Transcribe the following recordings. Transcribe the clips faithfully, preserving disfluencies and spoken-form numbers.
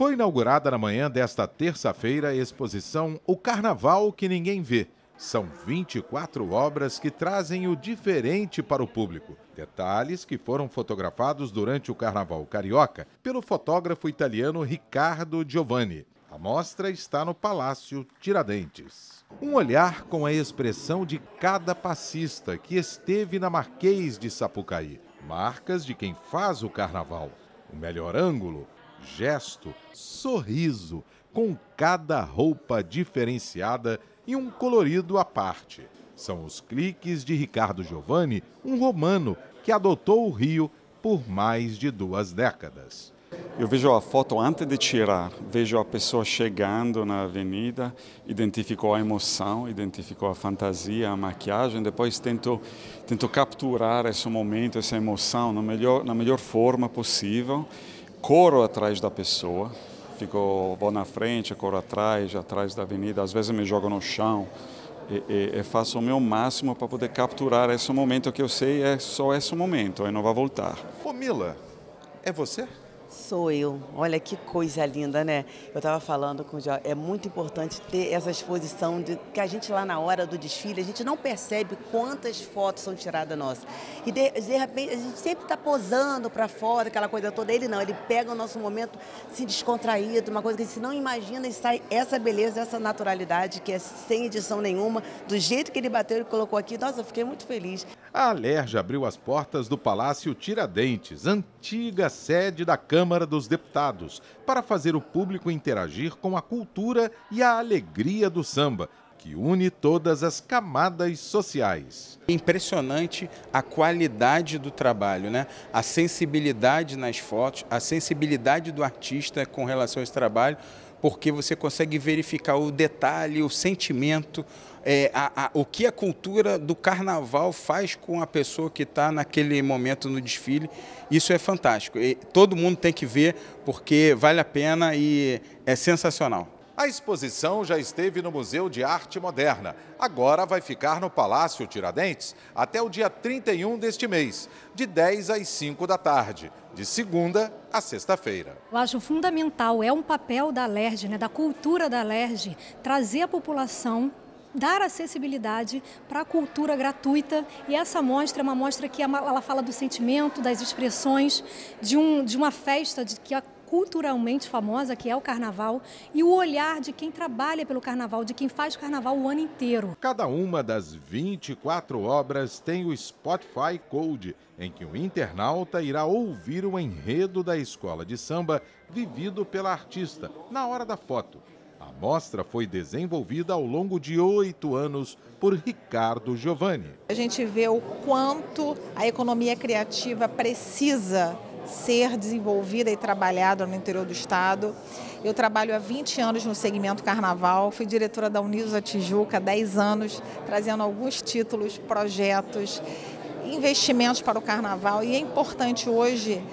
Foi inaugurada na manhã desta terça-feira a exposição O Carnaval que Ninguém Vê. São vinte e quatro obras que trazem o diferente para o público. Detalhes que foram fotografados durante o Carnaval Carioca pelo fotógrafo italiano Riccardo Giovanni. A mostra está no Palácio Tiradentes. Um olhar com a expressão de cada passista que esteve na Marquês de Sapucaí. Marcas de quem faz o carnaval. O melhor ângulo, gesto, sorriso, com cada roupa diferenciada e um colorido à parte. São os cliques de Riccardo Giovanni, um romano que adotou o Rio por mais de duas décadas. Eu vejo a foto antes de tirar, vejo a pessoa chegando na avenida, identificou a emoção, identificou a fantasia, a maquiagem, depois tento, tento capturar esse momento, essa emoção na melhor, na melhor forma possível, corro atrás da pessoa, fico, vou na frente, corro atrás, atrás da avenida, às vezes me jogo no chão e, e, e faço o meu máximo para poder capturar esse momento que eu sei é só esse momento, e não vai voltar. Ô Mila, é você? Sou eu. Olha que coisa linda, né? Eu estava falando com o Jó, é muito importante ter essa exposição de que a gente lá na hora do desfile, a gente não percebe quantas fotos são tiradas nossas. E de, de repente a gente sempre está posando para fora, aquela coisa toda. Ele não, ele pega o nosso momento assim, descontraído, uma coisa que a gente não imagina e sai essa beleza, essa naturalidade que é sem edição nenhuma, do jeito que ele bateu e colocou aqui. Nossa, eu fiquei muito feliz. A Alerj abriu as portas do Palácio Tiradentes, antiga sede da Câmara dos Deputados, para fazer o público interagir com a cultura e a alegria do samba, que une todas as camadas sociais. É impressionante a qualidade do trabalho, né? A sensibilidade nas fotos, a sensibilidade do artista com relação a esse trabalho, porque você consegue verificar o detalhe, o sentimento, é, a, a, o que a cultura do carnaval faz com a pessoa que está naquele momento no desfile. Isso é fantástico. E todo mundo tem que ver porque vale a pena e é sensacional. A exposição já esteve no Museu de Arte Moderna. Agora vai ficar no Palácio Tiradentes até o dia trinta e um deste mês, de dez às cinco da tarde, de segunda a sexta-feira. Eu acho fundamental, é um papel da Alerj, né, da cultura da Alerj, trazer a população, dar acessibilidade para a cultura gratuita, e essa mostra é uma mostra que ela fala do sentimento, das expressões, de, um, de uma festa de, que a culturalmente famosa, que é o carnaval, e o olhar de quem trabalha pelo carnaval, de quem faz carnaval o ano inteiro. Cada uma das vinte e quatro obras tem o Spotify Code, em que o internauta irá ouvir o enredo da escola de samba vivido pela artista, na hora da foto. A mostra foi desenvolvida ao longo de oito anos por Riccardo Giovanni. A gente vê o quanto a economia criativa precisa ser desenvolvida e trabalhada no interior do estado. Eu trabalho há vinte anos no segmento carnaval, fui diretora da Unisa Tijuca há dez anos, trazendo alguns títulos, projetos, investimentos para o carnaval. E é importante hoje,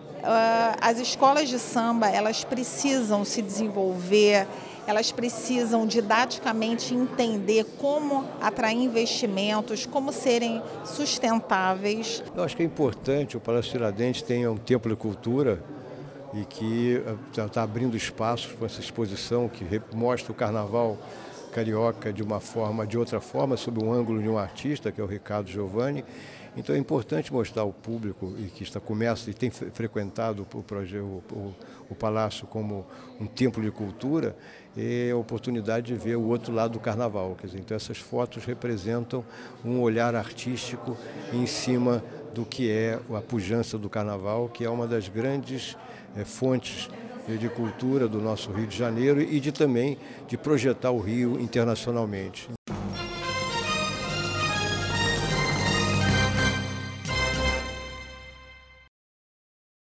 uh, as escolas de samba, elas precisam se desenvolver, elas precisam didaticamente entender como atrair investimentos, como serem sustentáveis. Eu acho que é importante o Palácio Tiradentes tenha um templo de cultura e que está abrindo espaços com essa exposição que mostra o carnaval carioca de uma forma, de outra forma, sob um ângulo de um artista, que é o Riccardo Giovanni. Então é importante mostrar ao público e que está, começa e tem frequentado o, projeto, o, o Palácio como um templo de cultura, é a oportunidade de ver o outro lado do carnaval. Quer dizer, então essas fotos representam um olhar artístico em cima do que é a pujança do carnaval, que é uma das grandes é, fontes de cultura do nosso Rio de Janeiro e de também de projetar o Rio internacionalmente.